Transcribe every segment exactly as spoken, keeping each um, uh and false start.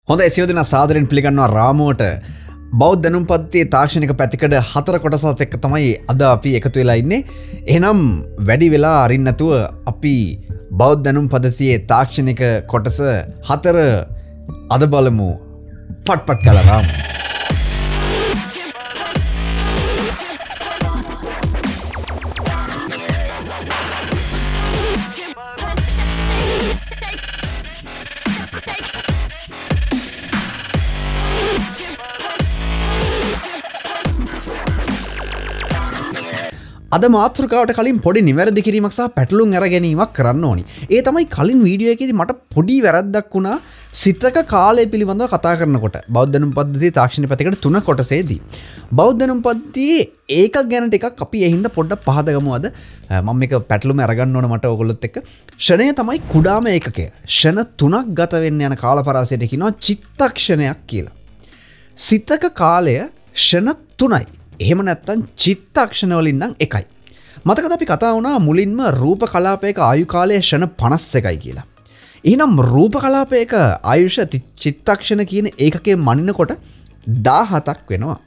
හොඳයි සියලු දෙනා සාදරයෙන් පිළිගන්නවා රාමුවට බෞද්ධ දැනුම් පද්ධතියේ තාක්ෂණික පැතිකඩ හතර කොටසත් එක්ක තමයි අද අපි එකතු වෙලා ඉන්නේ. එහෙනම් වැඩි වෙලා අරින්න නැතුව අපි බෞද්ධ දැනුම් පද්ධතියේ තාක්ෂණික කොටස හතර අද බලමු. පට්පට් කළා රාමු. අද මාතෘකාවට කලින් පොඩි නිවැරදි කිරීමක් සහ පැටලුම් අර ගැනීමක් කරන්න ඕනි. ඒ තමයි කලින් වීඩියෝ එකේදී මට පොඩි වැරද්දක් වුණා සිතක කාලය පිළිබඳව කතා කරනකොට. බෞද්ධ දැනුම් පද්ධතියේ තාක්ෂණික පැතිකඩ තුන කොටසේදී. බෞද්ධ දැනුම් පද්ධතියේ ඒකක් ගැන ටිකක් අපි ඒ හින්දා පොඩ්ඩක් පහද ගමු අද. මම මේක පැටලුම අරගන්න ඕන මට ඔයගොල්ලොත් එක්ක. ෂණය තමයි කුඩාම ඒකකය. ෂණ තුනක් ගත වෙන්න යන කාලපරාසයට කියනවා චිත්තක්ෂණයක් කියලා. සිතක කාලය ෂණ තුනයි. එහෙම නැත්තම් චිත්තක්ෂණ වලින් නම් එකයි. මතකද අපි කතා වුණා මුලින්ම රූප කලාපයක ආයු කාලය ෂණ පනස් එකයි කියලා. එහෙනම් රූප කලාපයක ආයුෂ චිත්තක්ෂණ කියන ඒකකයේ මනිනකොට දාහතක් වෙනවා.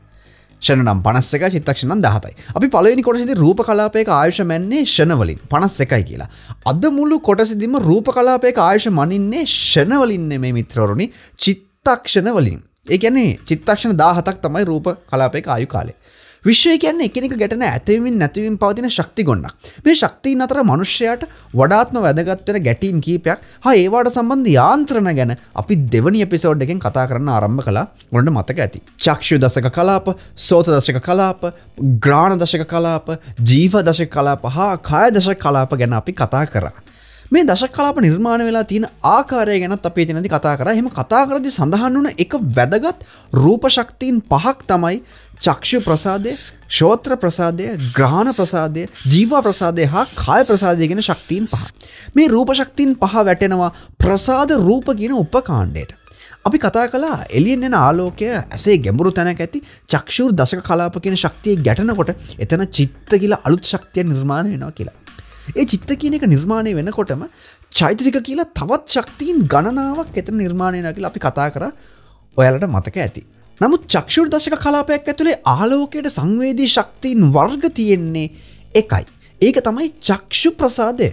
ෂණ නම් පනස් එකයි චිත්තක්ෂණ නම් දාහතයි. අපි පළවෙනි කොටසේදී රූප කලාපයක ආයුෂ මැන්නේ ෂණ වලින් පනස් එකයි කියලා. අද මුළු කොටසෙදිම රූප කලාපයක ආයුෂ මනින්නේ ෂණ වලින් නෙමෙයි මිත්‍රවරුනි චිත්තක්ෂණ වලින්. ඒ කියන්නේ චිත්තක්ෂණ දාහතක් තමයි රූප කලාපයක ආයු කාලය. විශ්වය කියන්නේ එකිනෙක ගැටෙන ඇතවීමින් නැතිවීම පවතින ශක්ති ගොන්නක්. මේ ශක්තියින් අතර මනුෂ්‍යයාට වඩාත්ම වැදගත් වෙන ගැටීම් කීපයක් හා ඒවාට සම්බන්ධ යාන්ත්‍රණ ගැන අපි දෙවනි එපිසෝඩ් එකෙන් කතා කරන්න ආරම්භ කළා. ඔයාලට මතක ඇති. චක්ෂු දශක කලාප, සෝත දශක කලාප, ග්‍රාණ දශක කලාප, ජීව දශක කලාප හා කාය දශක කලාප ගැන අපි කතා කරා. මේ දශක කලාප නිර්මාණය වෙලා තියෙන ආකාරය ගැනත් අපි එතනදී කතා කරා. එහෙම කතා කරද්දී සඳහන් වුණ එක වැදගත් රූප ශක්තියින් පහක් තමයි චක්ෂු ප්‍රසාදය, ශෝත්‍ර ප්‍රසාදය, ග්‍රහණ ප්‍රසාදය, ජීව ප්‍රසාදය හා කාය ප්‍රසාදය කියන ශක්තියින් පහ. මේ රූප ශක්තියින් පහ වැටෙනවා ප්‍රසාද රූප කියන උපකාණ්ඩයට. අපි කතා කළා එළියෙන් එන ආලෝකය ඇසේ ගැඹුරු තැනක ඇති චක්ෂු දශක කලාප කියන ශක්තිය ගැටෙනකොට එතන චිත්ත කියලා අලුත් ශක්තිය නිර්මාණය වෙනවා කියලා. ඒ චිත්ත කියන එක නිර්මාණය වෙනකොටම චෛතසික කියලා තවත් ශක්තියින් ගණනාවක් එතන නිර්මාණය වෙනවා කියලා අපි කතා කරා. ඔයාලට මතක ඇති. නමුත් චක්ෂු දශක කලාපයක් ඇතුලේ ආලෝකයට සංවේදී ශක්තියින් වර්ග තියෙන්නේ එකයි. ඒක තමයි චක්ෂු ප්‍රසාදය.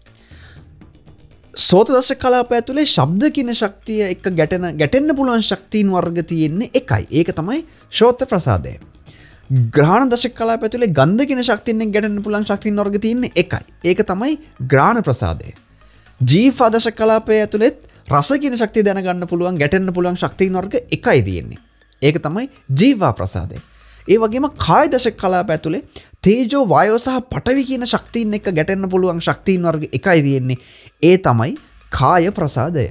සෝත දශක කලාපය ඇතුලේ ශබ්ද කියන ශක්තිය එක ගැටෙන ගැටෙන්න පුළුවන් ශක්තියින් වර්ග තියෙන්නේ එකයි. ඒක තමයි ශෝත ප්‍රසාදය. ග්‍රහණ දශක කලාපය ඇතුලේ ගන්ධ කියන ශක්තියෙන් ගැටෙන්න පුළුවන් ශක්තියින් වර්ග තියෙන්නේ එකයි. ඒක තමයි ග්‍රහණ ප්‍රසාදය. ජීව දශක කලාපය ඇතුලේ රස කියන ශක්තිය දැනගන්න පුළුවන් ගැටෙන්න පුළුවන් ශක්තියින් වර්ග එකයි තියෙන්නේ. ඒක තමයි ජීවා ප්‍රසාදය. ඒ වගේම කාය දශක කලාප ඇතුලේ තේජෝ වායෝ සහ පඨවි කියන ශක්තියින් එක්ක ගැටෙන්න පුළුවන් ශක්තියින් වර්ග එකයි තියෙන්නේ. ඒ තමයි කාය ප්‍රසාදය.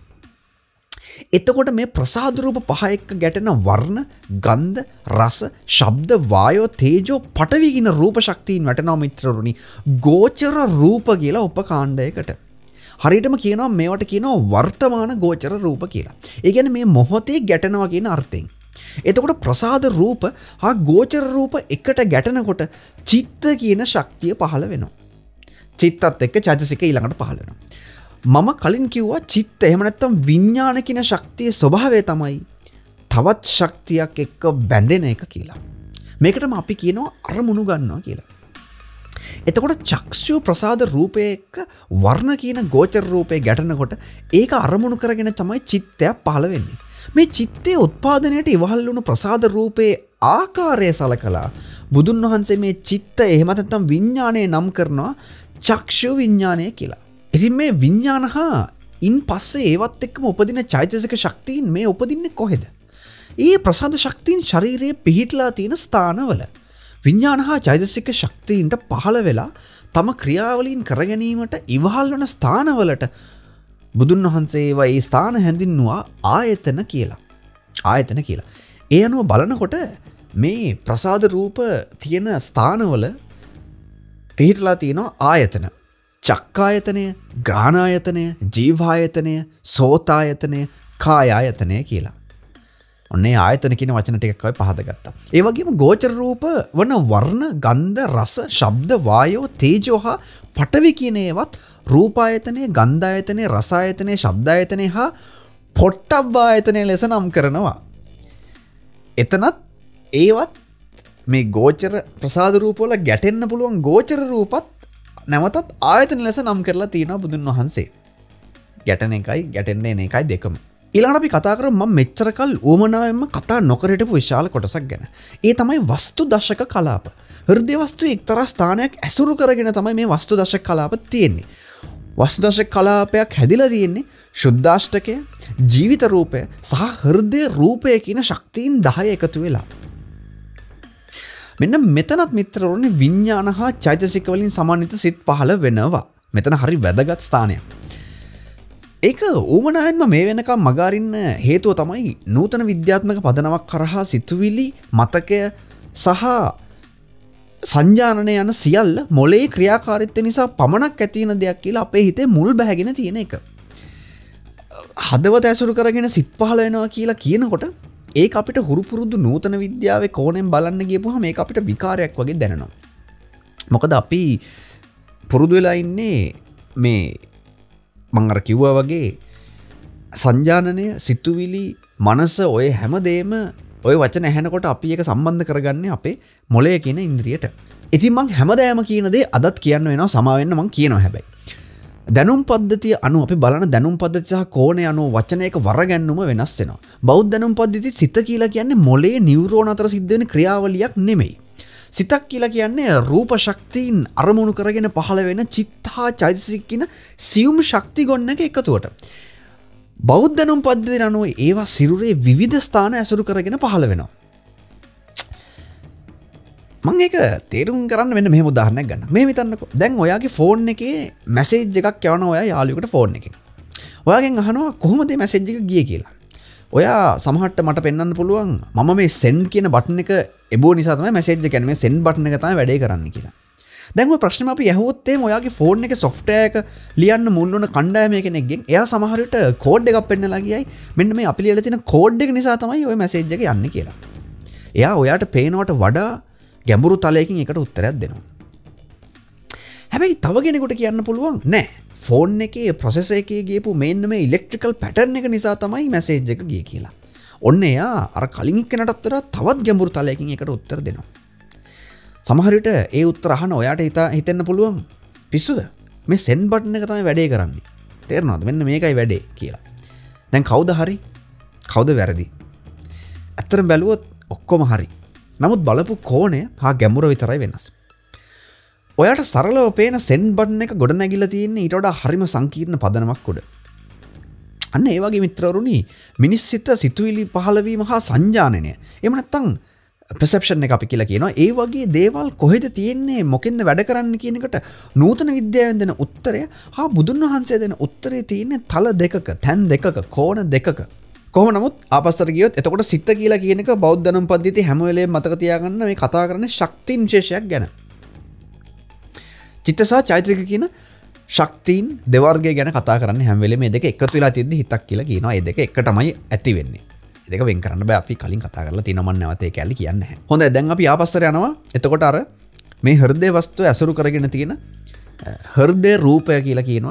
එතකොට මේ ප්‍රසාද රූප පහ එක්ක ගැටෙන වර්ණ, ගන්ධ, රස, ශබ්ද, වායෝ, තේජෝ, පඨවි කියන රූප ශක්තියින් වැටෙනවා මිත්‍රරුනි ගෝචර රූප කියලා උපකාණ්ඩයකට. හරියටම කියනවා මේවට කියනවා වර්තමාන ගෝචර රූප කියලා. ඒ කියන්නේ මේ මොහොතේ ගැටෙනවා කියන අර්ථයෙන්. එතකොට ප්‍රසාද රූප හා ගෝචර රූප එකට ගැටෙනකොට චිත්ත කියන ශක්තිය පහළ වෙනවා. චිත්තත් එක්ක චෛතසික ඊළඟට පහළ වෙනවා. මම කලින් කිව්වා චිත්ත එහෙම නැත්නම් විඥාන කියන ශක්තියේ ස්වභාවය තමයි තවත් ශක්තියක් එක්ක බැඳෙන එක කියලා. මේකටම අපි කියනවා අරමුණු ගන්නවා කියලා. එතකොට චක්ෂු ප්‍රසාද රූපය එක්ක වර්ණ කියන ගෝචර රූපේ ගැටෙනකොට ඒක අරමුණු කරගෙන තමයි චිත්තය පහළ වෙන්නේ. මේ චිත්තයේ උත්පාදනයට ඉවහල් වුණු ප්‍රසාද රූපේ ආකාරය සලකලා බුදුන් වහන්සේ මේ චිත්ත එහෙම නැත්නම් විඥාණය නම් කරනවා චක්ෂු විඥාණය කියලා. ඉතින් මේ විඥාන හා ඉන් පස්සේ ඒවත් එක්කම උපදින චෛතසික ශක්තියින් මේ උපදින්නේ කොහෙද? ඒ ප්‍රසාද ශක්තියින් ශරීරයේ පිහිටලා තියෙන ස්ථානවල. විඥාන හා චෛතසික ශක්තියින්ට පහළ වෙලා තම ක්‍රියාවලීන් කර ගැනීමට ඉවහල් වන ස්ථානවලට බුදුන් වහන්සේ ඒවා ඒ ස්ථාන හැඳින්වුවා ආයතන කියලා. ආයතන කියලා. ඒ අනුව බලනකොට මේ ප්‍රසාද රූප තියෙන ස්ථානවල පිහිටලා තියෙනවා ආයතන. චක්කායතනය, ග්‍රහණායතනය, ජීවායතනය, සෝතායතනය, කායායතනය කියලා. ඔන්නේ ආයතන කියන වචන ටිකක් අපි පහද ගත්තා. ඒ වගේම ගෝචර රූප වන වර්ණ, ගන්ධ, රස, ශබ්ද, වායෝ, තේජෝ හා පඨවි කියන ඒවත් රූපායතනය, ගන්ධායතනය, රසායතනය, ශබ්දායතනය හා පොට්ටබ්බායතනය ලෙස නම් කරනවා. එතනත් ඒවත් මේ ගෝචර ප්‍රසාද රූපවල ගැටෙන්න පුළුවන් ගෝචර රූපත් නැවතත් ආයතන ලෙස නම් කරලා තියෙනවා බුදුන් වහන්සේ. ගැටෙන එකයි ගැටෙන්නේ එන එකයි දෙකම. ඊළඟට අපි කතා කරමු මම මෙච්චර කල් උවමනාවෙන්ම කතා නොකර හිටපු විශාල කොටසක් ගැන. ඒ තමයි වස්තු දශක කලාප. හෘදය වස්තුවේ එක්තරා ස්ථානයක් ඇසුරු කරගෙන තමයි මේ වස්තු දශක කලාප තියෙන්නේ. වස්තු දශක කලාපයක් හැදිලා තියෙන්නේ ශුද්ධාෂ්ටකය, ජීවිත රූපය සහ හෘදය රූපය කියන ශක්තියින් දහය එකතු වෙලා. මෙන්න මෙතනත් මිත්‍රවරුනි විඥාන හා චෛතසික වලින් සමන්විත සිත් පහළ වෙනවා. මෙතන හරි වැදගත් ස්ථානයක්. ඒක ඌමනායෙන්ම මේ වෙනකම් මගාරින්න හේතුව තමයි නූතන විද්‍යාත්මක පදනමක් කරහා සිතුවිලි, මතකය සහ සංජානනය යන සියල්ල මොලේ ක්‍රියාකාරීත්වය නිසා පමණක් ඇති වෙන දෙයක් කියලා අපේ හිතේ මුල් බැහැගෙන තියෙන එක. හදවත ඇසුරු කරගෙන සිත් පහළ වෙනවා කියලා කියනකොට ඒක අපිට හුරු පුරුදු නූතන විද්‍යාවේ කෝණයෙන් බලන්න ගියපුවම මේක අපිට විකාරයක් වගේ දැනෙනවා. මොකද අපි පුරුදු වෙලා ඉන්නේ මේ මම අර කිව්වා වගේ සංජානනය, සිතුවිලි, මනස ඔය හැමදේම ඔය වචන ඇහෙනකොට අපි ඒක සම්බන්ධ කරගන්නේ අපේ මොළය කියන ඉන්ද්‍රියට. ඉතින් මං හැමදාම කියන දේ අදත් කියන්න වෙනවා, සමා වෙන්න මං කියනවා හැබැයි. දැනුම් පද්ධතිය අනුව අපි බලන දැනුම් පද්ධතිය සහ කෝණය අනුව වචනයක වරගැන්නුම වෙනස් වෙනවා. බෞද්ධ දැනුම් පද්ධතිය සිත කියලා කියන්නේ මොළයේ නියුරෝන අතර සිද්ධ වෙන ක්‍රියාවලියක් නෙමෙයි. සිතක් කියලා කියන්නේ රූප ශක්තියින් අරමුණු කරගෙන පහළ වෙන චිත්ත හා චෛතසික කියන සියුම් ශක්ති ගොන්නක එකතුවට. බෞද්ධ දැනුම් පද්ධතිය අනුව ඒවා සිරුරේ විවිධ ස්ථාන ඇසුරු කරගෙන පහළ වෙනවා. මම ඒක තේරුම් කරන්න වෙන මෙහෙම උදාහරණයක් ගන්න. මේ හිතන්නකෝ. දැන් ඔයාගේ ෆෝන් එකේ මැසේජ් එකක් යවනවා ඔයා යාළුවෙකුට ෆෝන් එකෙන්. ඔයාගෙන් අහනවා කොහොමද මේ මැසේජ් එක ගියේ කියලා. ඔයා සමහරට මට පෙන්වන්න පුළුවන් මම මේ send කියන බටන් එක එබුව නිසා තමයි මැසේජ් එක යන්නේ. මේ send බටන් එක තමයි වැඩේ කරන්නේ කියලා. දැන් ඔය ප්‍රශ්නෙම අපි ඇහුවොත් එහෙම ඔයාගේ ෆෝන් එකේ software එක ලියන්න මුල් වුණ කණ්ඩායම කෙනෙක්ගෙන් එයා සමහර විට කෝඩ් එකක් පෙන්නලා ගියයි මෙන්න මේ අපි ලියලා තියෙන කෝඩ් එක නිසා තමයි ඔය මැසේජ් එක යන්නේ කියලා. එයා ඔයාට පේනවට වඩා ගැඹුරු තලයකින් එකට උත්තරයක් දෙනවා. හැබැයි තව කෙනෙකුට කියන්න පුළුවන් නෑ ෆෝන් එකේ ප්‍රොසෙසර් එකේ ගියපු මේන්න මේ ඉලෙක්ට්‍රිකල් පැටර්න් එක නිසා තමයි මැසේජ් එක ගියේ කියලා. ඔන්න එයා අර කලින් එක්කෙනාටත් වඩා තවත් ගැඹුරු තලයකින් එකට උත්තර දෙනවා. සමහර විට ඒ උත්තර අහන ඔයාට හිතා හිතෙන්න පුළුවන් පිස්සුද මේ send බටන් එක තමයි වැඩේ කරන්නේ. තේරෙනවද? මෙන්න මේකයි වැඩේ කියලා. දැන් කවුද හරි? කවුද වැරදි? ඇත්තටම බැලුවොත් ඔක්කොම හරි. නමුත් බලපු කෝණය හා ගැඹුර විතරයි වෙනස්. ඔයාට සරලව පේන send බටන් එක ගොඩ නැගිලා තියෙන්නේ ඊට වඩා හරිම සංකීර්ණ පදනමක් උඩ. අන්න ඒ වගේ මිත්‍රවරුනි මිනිස් සිත සිතුවිලි පහළ වීම හා සංජානනය. එහෙම නැත්නම් perception එක අපි කියලා කියනවා. ඒ වගේ දේවල් කොහෙද තියෙන්නේ මොකෙන්ද වැඩ කරන්නේ කියන එකට නූතන විද්‍යාවෙන් දෙන උත්තරය හා බුදුන් වහන්සේ දෙන උත්තරේ තියෙන්නේ තල දෙකක, තැන් දෙකක, කෝණ දෙකක. කොහොම නමුත් ආපස්සට ගියොත් එතකොට සිත කියලා කියන එක බෞද්ධ ධර්ම පද්ධතිය හැම වෙලේම මතක තියාගන්න මේ කතා කරන්නේ ශක්තින් විශේෂයක් ගැන. චිත්ත සහ චෛතසික කියන ශක්තින් දෙවර්ගය ගැන කතා කරන්නේ හැම වෙලේම මේ දෙක එකතු වෙලා තියෙද්දි හිතක් කියලා කියනවා. මේ දෙක එකටමයි ඇති වෙන්නේ. මේ දෙක වෙන් කරන්න බෑ. අපි කලින් කතා කරලා තියෙනවා මම නැවත ඒ කැලේ කියන්නේ නැහැ. හොඳයි දැන් අපි ආපස්සට යනවා. එතකොට අර මේ හෘදේ වස්තුව ඇසුරු කරගෙන තියෙන හෘදේ රූපය කියලා කියනවා.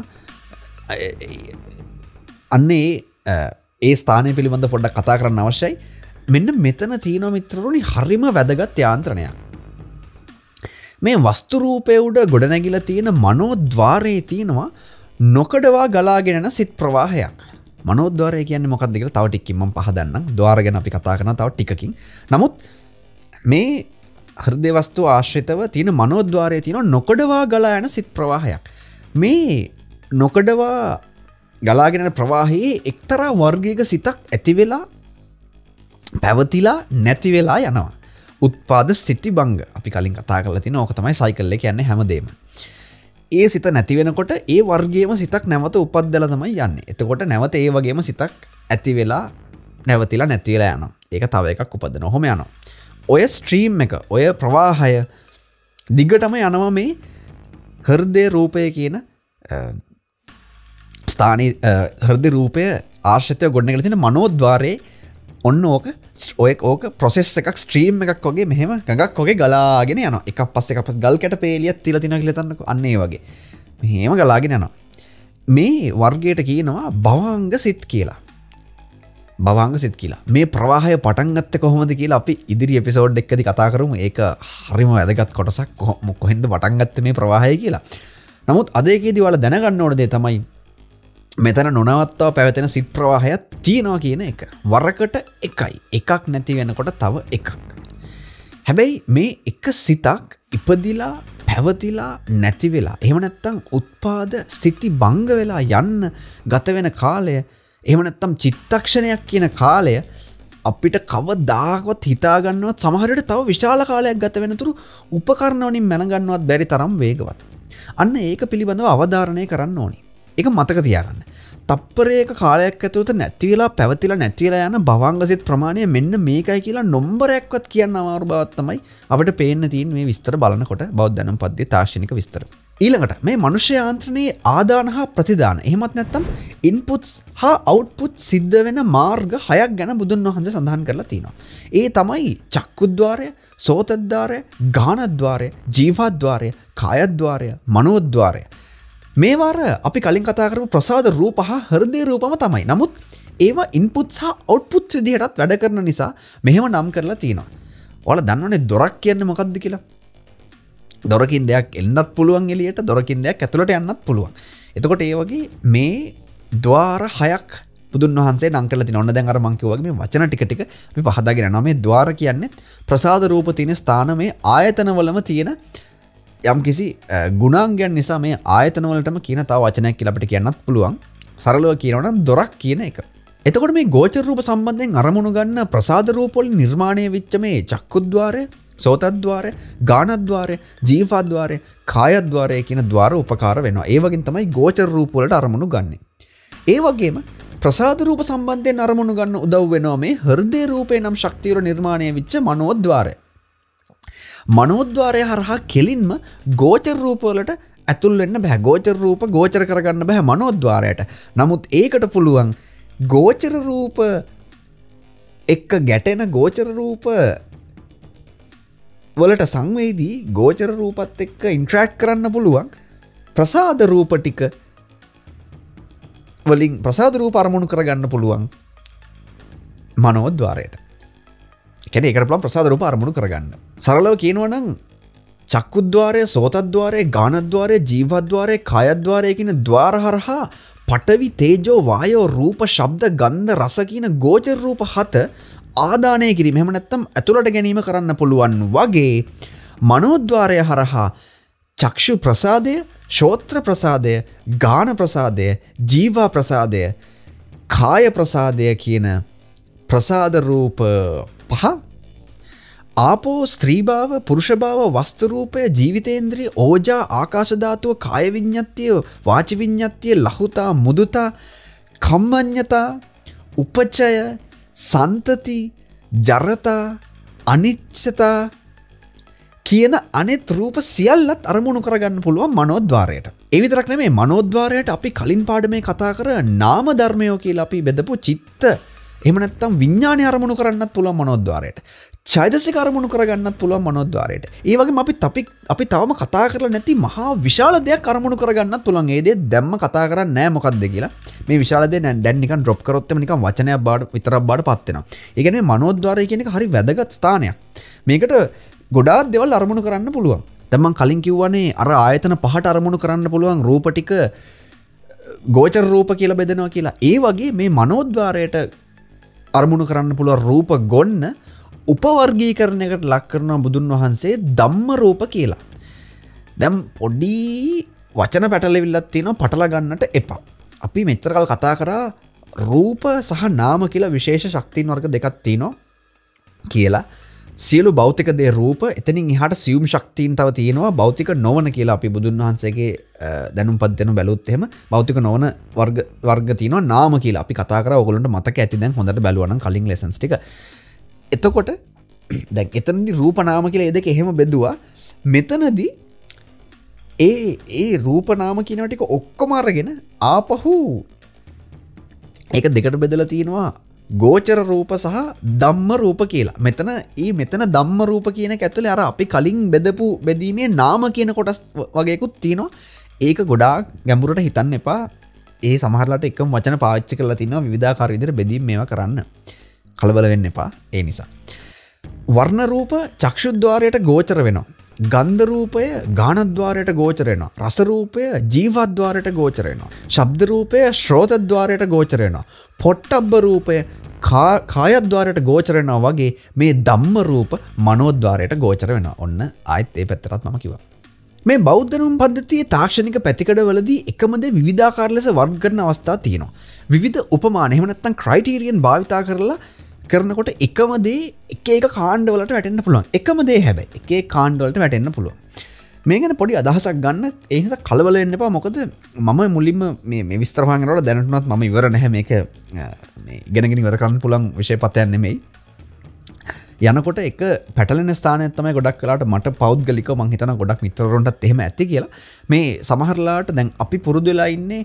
අන්නේ ඒ ස්ථානය පිළිබඳ පොඩ්ඩක් කතා කරන්න අවශ්‍යයි. මෙන්න මෙතන තියෙනවා මිත්‍රරුනි හරිම වැදගත් යාන්ත්‍රණයක්. මේ වස්තු රූපයේ උඩ ගොඩනැගිලා තියෙන මනෝද්වාරයේ තියෙනවා නොකඩවා ගලාගෙන යන සිත් ප්‍රවාහයක්. මනෝද්වාරය කියන්නේ මොකක්ද කියලා තව ටිකකින් මම පහදන්නම්. ద్వාර ගැන අපි කතා කරනවා තව ටිකකින්. නමුත් මේ හෘදේ වස්තු ආශ්‍රිතව තියෙන මනෝද්වාරයේ තියෙන නොකඩවා ගලා යන සිත් ප්‍රවාහයක්. මේ නොකඩවා ගලාගෙන යන ප්‍රවාහයේ එක්තරා වර්ගයක සිතක් ඇති වෙලා පැවතිලා නැති වෙලා යනවා. උත්පාද ස්ථಿತಿ භංග අපි කලින් කතා කරලා තිනවා. ඕක තමයි සයිකල් එක කියන්නේ හැමදේම. ඒ සිත නැති වෙනකොට ඒ වර්ගයේම සිතක් නැවත උපද්දලා තමයි යන්නේ. එතකොට නැවත ඒ වගේම සිතක් ඇති වෙලා නැවතිලා නැති වෙලා යනවා. ඒක තව එකක් උපදිනවා. ඔහොම යනවා. ඔය ස්ට්‍රීම් එක, ඔය ප්‍රවාහය දිගටම යනවා මේ හෘදේ රූපය කියන ස්ථානයේ හෘදේ රූපය ආශ්‍රිතව ගොඩනැගිලා තියෙන මනෝද්වාරයේ ඔන්න ඕක ඔය ඕක ප්‍රොසෙස් එකක් ස්ට්‍රීම් එකක් වගේ මෙහෙම ගඟක් වගේ ගලාගෙන යනවා. එකක් පස්සේ එකක් පස්සේ ගල් කැට පේලියක් තියලා තිනවා කියලා හිතන්නකෝ. අන්න ඒ වගේ. මෙහෙම ගලාගෙන යනවා. මේ වර්ගයට කියනවා භවංග සිත් කියලා. භවංග සිත් කියලා. මේ ප්‍රවාහය පටන් ගත්තේ කොහොමද කියලා අපි ඉදිරි එපිසෝඩ් එකකදී කතා කරමු. ඒක හරිම වැදගත් කොටසක්. කොහෙන්ද පටන් ගත්තේ මේ ප්‍රවාහය කියලා. නමුත් අද එකේදී ඔයාලා දැනගන්න ඕන දේ තමයි මෙතන නොනවත්වා පැවතෙන සිත් ප්‍රවාහයක් තියෙනවා කියන එක. වරකට එකයි. එකක් නැති වෙනකොට තව එකක්. හැබැයි මේ එක සිතක් ඉපදිලා පැවතිලා නැති වෙලා එහෙම නැත්නම් උත්පාද ස්ථಿತಿ භංග වෙලා යන්න ගත වෙන කාලය එහෙම නැත්නම් චිත්තක්ෂණයක් කියන කාලය අපිට කවදාකවත් හිතා ගන්නවත් සමහර විට තව විශාල කාලයක් ගත වෙනතුරු උපකරණ වලින් මැන ගන්නවත් බැරි තරම් වේගවත්. අන්න ඒක පිළිබඳව අවධාරණය කරන්න ඕනි. ඒක මතක තියාගන්න. තප්පරයක කාලයක් ඇතුළත නැති වෙලා පැවතිලා නැති වෙලා යන භවංගසිත ප්‍රමාණය මෙන්න මේකයි කියලා නම්බරයක්වත් කියන්න අමාරු බවක් තමයි අපිට පේන්න තියෙන මේ විස්තර බලනකොට බෞද්ධ දැනුම් පද්ධතියේ තාක්ෂණික විස්තර. ඊළඟට මේ මනුෂ්‍ය යාන්ත්‍රණයේ ආදාන හා ප්‍රතිදාන එහෙමත් නැත්නම් ඉන්පුට්ස් හා අවුට්පුට් සිද්ධ වෙන මාර්ග හයක් ගැන බුදුන් වහන්සේ සඳහන් කරලා තියෙනවා. ඒ තමයි චක්කුද්්වාරය, සෝතද්්වාරය, ගානද්්වාරය, ජීවද්්වාරය, කායද්්වාරය, මනෝද්්වාරය. මේ වාර අපි කලින් කතා කරපු ප්‍රසාද රූප හා හෘදේ රූපම තමයි. නමුත් ඒවා ඉන්පුට්ස් හා අවුට්පුට්ස් විදිහටත් වැඩ කරන නිසා මෙහෙම නම් කරලා තියෙනවා. ඔයාලා දන්නවනේ දොරක් කියන්නේ මොකක්ද කියලා? දොරකින් දෙයක් එන්නත් පුළුවන් එළියට, දොරකින් දෙයක් ඇතුළට යන්නත් පුළුවන්. එතකොට ඒ වගේ මේ ద్వාර හයක් බුදුන් වහන්සේ නම් කරලා තිනවා. ඔන්න දැන් අර මං කිව්වා වගේ මේ වචන ටික ටික අපි පහදාගෙන යනවා. මේ ద్వාර කියන්නේ ප්‍රසාද රූප තියෙන ස්ථාන මේ ආයතනවලම තියෙන යම් කිසි ගුණාංගයන් නිසා මේ ආයතන වලටම කියන තව වචනයක් කියලා අපිට කියන්නත් පුළුවන්. සරලව කියනවා නම් දොරක් කියන එක. එතකොට මේ ගෝචර රූප සම්බන්ධයෙන් අරමුණු ගන්න ප්‍රසාද රූප වලින් නිර්මාණය වෙච්ච මේ චක්කුද්්වාරය, සෝතද්්වාරය, ගානද්්වාරය, ජීවද්්වාරය, කායද්්වාරය කියන ద్వාර උපකාර වෙනවා. ඒ වගේම තමයි ගෝචර රූප වලට අරමුණු ගන්නෙ. ඒ වගේම ප්‍රසාද රූප සම්බන්ධයෙන් අරමුණු ගන්න උදව් වෙනවා මේ හෘදේ රූපේ නම් ශක්තිය වල නිර්මාණය වෙච්ච මනෝද්්වාරය. මනෝද්්වාරය හරහා කෙලින්ම ගෝචර රූප වලට ඇතුල් වෙන්න බෑ. ගෝචර රූප ගෝචර කරගන්න බෑ මනෝද්්වාරයට. නමුත් ඒකට පුළුවන් ගෝචර රූප එක්ක ගැටෙන ගෝචර රූප වලට සංවේදී ගෝචර රූපත් එක්ක ඉන්ටරැක්ට් කරන්න පුළුවන් ප්‍රසාද රූප ටික වලින් ප්‍රසාද රූප අරමුණු කරගන්න පුළුවන් මනෝද්්වාරයට. කියන්නේ ඒකට පුළුවන් ප්‍රසාද රූප අරමුණු කරගන්න. සරලව කියනවා නම් චක්කුද්්වාරය, සෝතද්්වාරය, ගානද්්වාරය, ජීවද්්වාරය, කායද්්වාරය කියන ద్వාර හරහා පඨවි, තේජෝ, වායෝ, රූප, ශබ්ද, ගන්ධ, රස කියන ගෝචර රූප හත ආදානය කිරීම එහෙම නැත්නම් ඇතුළට ගැනීම කරන්න පුළුවන් වගේ මනෝද්්වාරය හරහා චක්ෂු ප්‍රසාදය, ශෝත්‍ර ප්‍රසාදය, ගාන ප්‍රසාදය, ජීවා ප්‍රසාදය, කාය ප්‍රසාදය කියන ප්‍රසාද රූප පහ ආපෝ, ස්ත්‍රී භාව, පුරුෂ භාව, වස්තු රූපය, ජීවිතේන්ද්‍රිය, ඕජා, ආකාශ ධාතුව, කාය විඤ්ඤාතිය, වාචි විඤ්ඤාතිය, ලහුතා, මුදුතා, කම්මඤ්ඤතා, උපචය, සන්තති, ජරතා, අනිච්චතා කියන අනෙත් රූප සියල්ලත් අරමුණු කරගන්න පුළුවන් මනෝද්්වාරයට. ඒ විතරක් නෙමෙයි මනෝද්්වාරයට අපි කලින් පාඩමේ කතා කර නාම ධර්මයෝ කියලා අපි බෙදපු චිත්ත එහෙම නැත්නම් විඥානය අරමුණු කරන්නත් පුළුවන් මනෝද්්වාරයට. චෛතසික අරමුණු කරගන්නත් පුළුවන් මනෝද්්වාරයට. ඒ වගේම අපි අපි අපි තවම කතා කරලා නැති මහා විශාල දෙයක් අරමුණු කරගන්නත් පුළුවන්. ඒ දේ දැම්ම කතා කරන්නේ නැහැ මොකක්ද කියලා. මේ විශාල දේ දැන් නිකන් ඩ්‍රොප් කරොත් එම නිකන් වචනයක් බාඩ විතරක් බාඩපත් වෙනවා. ඒ කියන්නේ මනෝද්්වාරය කියන එක හරි වැදගත් ස්ථානයක්. මේකට ගොඩාක් දේවල් අරමුණු කරන්න පුළුවන්. දැන් මම කලින් කිව්වනේ අර ආයතන පහට අරමුණු කරන්න පුළුවන් රූප ටික ගෝචර රූප කියලා බෙදෙනවා කියලා. ඒ වගේ මේ මනෝද්්වාරයට අරමුණු කරන්න පුළුවන් රූප ගොන්න උපවර්ගීකරණයකට ලක් කරන බුදුන් වහන්සේ ධම්ම රූප කියලා. දැන් පොඩි වචන පැටලෙවිල්ලක් තියෙනවා පටල ගන්නට එපා. අපි මෙච්චර කල් කතා කරා රූප සහ නාම කියලා විශේෂ ශක්තියින් වර්ග දෙකක් තියෙනවා කියලා. සියලු භෞතික දේ රූප, එතනින් එහාට සියුම් ශක්තියින් තව තියෙනවා භෞතික නොවන කියලා. අපි බුදුන් වහන්සේගේ දැනුම් පද්දෙන බැලුවොත් එහෙම භෞතික නොවන වර්ග වර්ග තියෙනවා නාම කියලා. අපි කතා කරා ඕගොල්ලන්ට මතක ඇති දැන් හොඳට බැලුවා නම් කලින් ලෙසන්ස් ටික. එතකොට දැන් එතනදී රූප නාම කියලා ඒ දෙක එහෙම බෙදුවා. මෙතනදී ඒ ඒ රූප නාම කියන ටික ඔක්කොම අරගෙන ආපහු ඒක දෙකට බෙදලා තියෙනවා ගෝචර රූප සහ ධම්ම රූප කියලා. මෙතන ඊ මෙතන ධම්ම රූප කියන එක ඇතුලේ අර අපි කලින් බෙදපු බෙදීමේ නාම කියන කොටස් වගේකුත් තියෙනවා. ඒක ගොඩාක් ගැඹුරට හිතන්න එපා. ඒ සමහරලාට එකම වචන පාවිච්චි කරලා තිනවා විවිධාකාර විදිහට බෙදීම් මේවා කරන්න. කලබල වෙන්න එපා. ඒ නිසා. වර්ණ රූප චක්ෂුද්්වාරයට ගෝචර වෙනවා. ගන්ධ රූපය ගානද්්වාරයට ගෝචර වෙනවා. රස රූපය ජීවද්්වාරයට ගෝචර වෙනවා. ශබ්ද රූපය ශ්‍රෝතද්්වාරයට ගෝචර වෙනවා. පොට්ටබ්බ රූපය කායද්්වාරයට ගෝචර වෙනවා වගේ මේ ධම්ම රූප මනෝද්්වාරයට ගෝචර වෙනවා. ඔන්න ආයෙත් ඒ පැත්තටත් මම කිව්වා. මේ බෞද්ධ නුම් පද්ධතියේ තාක්ෂණික පැතිකඩවලදී එකම දේ විවිධාකාර ලෙස වර්ග කරන අවස්ථා තියෙනවා. විවිධ උපමාන එහෙම නැත්නම් ක්‍රයිටීරියන් භාවිතා කරලා කරනකොට එකම දේ එක එක කාණ්ඩවලට වැටෙන්න පුළුවන්. එකම දේ හැබැයි එක එක කාණ්ඩවලට වැටෙන්න පුළුවන්. මේ ගැන පොඩි අදහසක් ගන්න. ඒ නිසා කලබල වෙන්න එපා. මොකද මම මුලින්ම මේ මේ විස්තර හොයන් යනකොට දැනටුණත් මම ඉවර නැහැ මේක මේ ඉගෙනගෙන ඉවර කරන්න පුළුවන් විෂය පතයක් නෙමෙයි. යනකොට එක පැටලෙන ස්ථානයක් තමයි ගොඩක් වෙලාට මට පෞද්ගලිකව මං හිතනවා ගොඩක් මිත්‍රවරුන්ටත් එහෙම ඇති කියලා. මේ සමහරලාට දැන් අපි පුරුදු වෙලා ඉන්නේ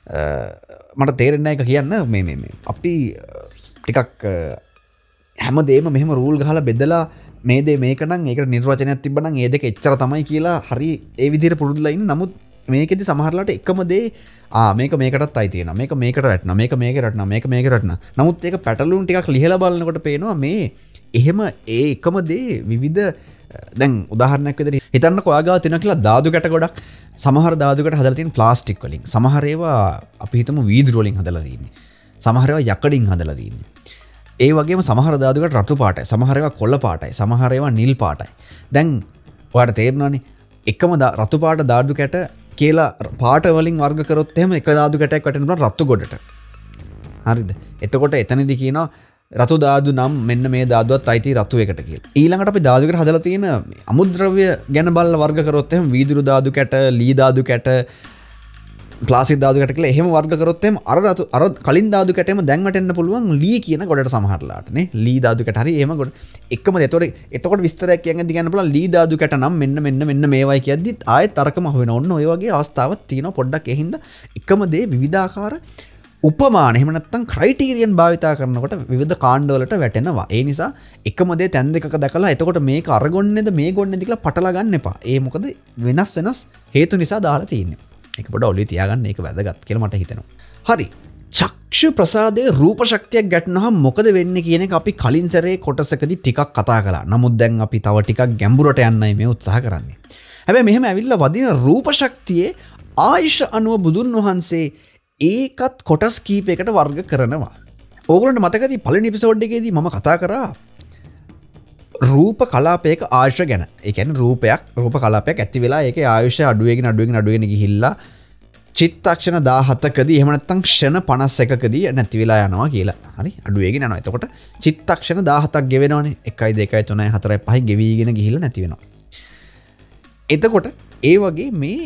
මට තේරෙන්නේ නැහැ කියන්න මේ මේ මේ අපි ටිකක් හැමදේම මෙහෙම රූල් ගහලා බෙදලා මේ දේ මේක නම් ඒකට නිර්වචනයක් තිබ්බනම් ඒ දෙක එච්චර තමයි කියලා හරි ඒ විදිහට පුරුදුලා ඉන්න. නමුත් මේකෙදි සමහරලාට එකම දේ ආ මේක මේකටත් අයි තියෙනවා. මේක මේකට රැටෙනවා. මේක මේකට රැටෙනවා. මේක මේකට රැටෙනවා. නමුත් ඒක පැටලුම් ටිකක් ලිහලා බලනකොට පේනවා මේ එහෙම ඒ එකම දේ විවිධ දැන් උදාහරණයක් විදිහට හිතන්නකෝ ඔයාගාව තියෙනවා කියලා ධාතු කැට ගොඩක්. සමහර ධාතු කැට හදලා තියෙන ප්ලාස්ටික් වලින්. සමහර ඒවා අපි හිතමු වීදුරු වලින් හදලා තියෙන්නේ. සමහර ඒවා යකඩින් හදලා තියෙන්නේ. ඒ වගේම සමහර ධාතු කැට රතු පාටයි. සමහර ඒවා කොළ පාටයි. සමහර ඒවා නිල් පාටයි. දැන් ඔයාලට තේරෙනවනේ එකම රතු පාට ධාතු කැට කියලා පාට වලින් වර්ග කරොත් එහෙම එක ධාතු කැටයක් වැටෙන්න පුළුවන් රතු ගොඩට. හරිද? එතකොට එතනදී කියනවා රතු ධාතු නම් මෙන්න මේ ධාතුවත් අයිති රතු එකට කියලා. ඊළඟට අපි ධාතු කැට හදලා තියෙන අමුද්‍රව්‍ය ගැන බලලා වර්ග කරොත් එහෙම වීදුරු ධාතු කැට, ලී ධාතු කැට, ප්ලාස්ටික් ධාතු කැට කියලා එහෙම වර්ග කරොත් එහෙම අර රතු අර කලින් ධාතු කැටේම දැන් වැටෙන්න පුළුවන් ලී කියන ගොඩට සමහරලාට නේ. ලී ධාතු කැට හරි එහෙම ගොඩ. එකම එතකොට එතකොට විස්තරයක් කියන්නදී කියන්න පුළුවන් ලී ධාතු කැට නම් මෙන්න මෙන්න මෙන්න මේවයි කියද්දි ආයෙත් අරකම අහුවෙනවා. ඔන්න ඔය වගේ අවස්ථාවක් තියෙනවා පොඩ්ඩක්. ඒ හින්දා එකම දේ විවිධාකාර උපමාන එහෙම නැත්නම් ක්‍රයිටීරියන් භාවිතා කරනකොට විවිධ කාණ්ඩවලට වැටෙනවා. ඒ නිසා එකම දේ තැන් දෙකක දැකලා එතකොට මේක අරගොන්නේද මේ ගොන්නේද කියලා පටලා ගන්න එපා. ඒ මොකද වෙනස් වෙනස් හේතු නිසා දාලා තියෙන්නේ. ඒක පොඩ ඔලිය තියාගන්න ඒක වැදගත් කියලා මට හිතෙනවා. හරි. චක්ෂු ප්‍රසාදයේ රූප ශක්තියක් ගැටෙනවහම මොකද වෙන්නේ කියන එක අපි කලින් සැරේ කොටසකදී ටිකක් කතා කළා. නමුත් දැන් අපි තව ටිකක් ගැඹුරට යන්නයි මේ උත්සාහ කරන්නේ. හැබැයි මෙහෙම ඇවිල්ලා වදින රූප ශක්තියේ ආයුෂ අනුව බුදුන් වහන්සේ ඒකත් කොටස් කීපයකට වර්ග කරනවා. ඕගොල්ලන්ට මතකද පළවෙනි එපිසෝඩ් එකේදී මම කතා කරා රූප කලාපයක ආයුෂ ගැන. ඒ කියන්නේ රූපයක් රූප කලාපයක් ඇති වෙලා ඒකේ ආයුෂ අඩු වෙගෙන අඩු වෙගෙන අඩු වෙගෙන ගිහිල්ලා චිත්තක්ෂණ දාහතකදී එහෙම නැත්නම් ක්ෂණ පනස් එකකදී නැති වෙලා යනවා කියලා. හරි අඩු වෙගෙන යනවා. එතකොට චිත්තක්ෂණ දාහතක් ගෙවෙනවනේ. එකයි දෙකයි තුනයි හතරයි පහයි ගෙවිගෙන ගිහිල්ලා නැති වෙනවා. එතකොට ඒ වගේ මේ